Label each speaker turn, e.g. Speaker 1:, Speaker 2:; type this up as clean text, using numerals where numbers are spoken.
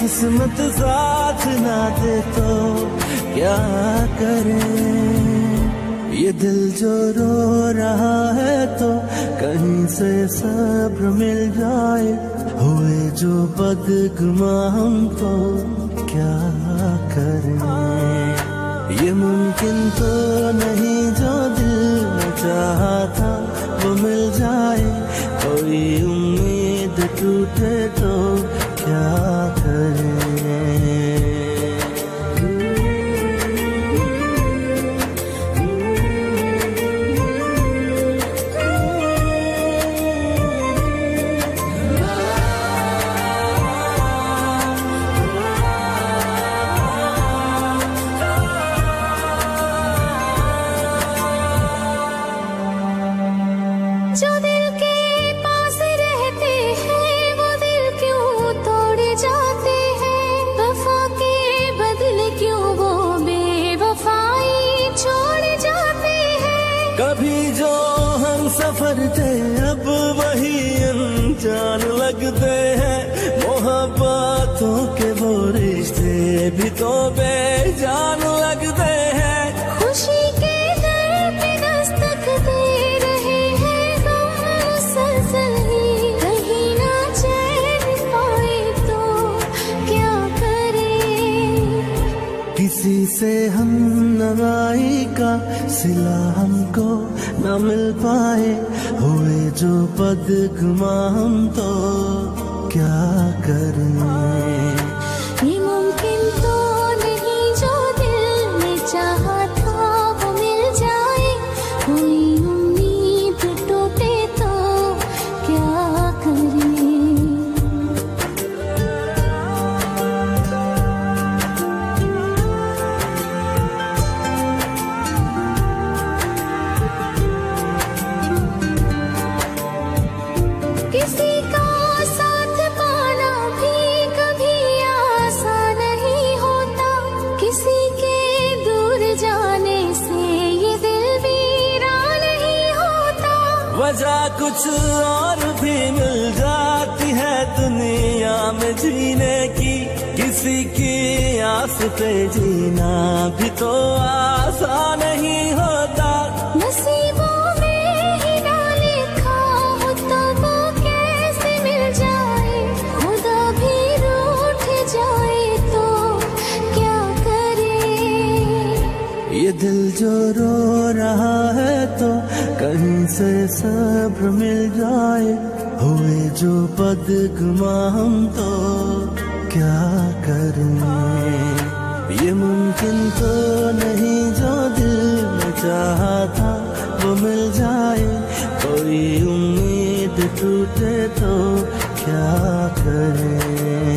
Speaker 1: किस्मत साथ ना दे तो क्या करें। ये दिल जो रो रहा है तो कहीं से सब्र मिल जाए, हुए जो बदगुमा हम तो क्या करें। ये मुमकिन तो नहीं जो दिल में चाहा था वो मिल जाए, कोई उम्मीद टूटे तो क्या करें।
Speaker 2: जो दिल के पास रहते हैं वो दिल क्यों तोड़े जाते हैं, वफा के बदले क्यों वो बेवफाई छोड़ जाते हैं।
Speaker 1: कभी जो हम सफर थे अब वही अनजान लगते हैं, मोहब्बतों के वो रिश्ते भी तो बेजान लगते हैं।
Speaker 2: खुशी के दर पे दस्तक दे रहे हैं गम मुसलसल ही, कहीं ना चैन पाए तो क्या करें।
Speaker 1: किसी से हम नवाई का सिला हमको न मिल पाए, हुए जो बदगुमा हम तो क्या करें।
Speaker 2: ये मुमकिन तो नहीं जो दिल में चाहा था वो मिल जाए, कोई उम्मीद टूटे तो क्या करें। किसी का साथ पाना भी कभी आसान नहीं होता, किसी के दूर जाने से ये दिल वीरान नहीं होता।
Speaker 1: वजह कुछ और भी मिल जाती है दुनिया में जीने की, किसी की आस पे जीना भी तो आसान नहीं होता।
Speaker 2: नसीबों में ही ना लिखा हो तो वो कैसे मिल जाए, खुदा भी रूठ जाए तो क्या करे।
Speaker 1: ये दिल जो रो रहा है तो कहीं से सब्र मिल जाए, हुए जो बदगुमा हम तो क्या करें। ये मुमकिन तो नहीं जो दिल में चाहा था वो मिल जाए, कोई उम्मीद टूटे तो क्या करें।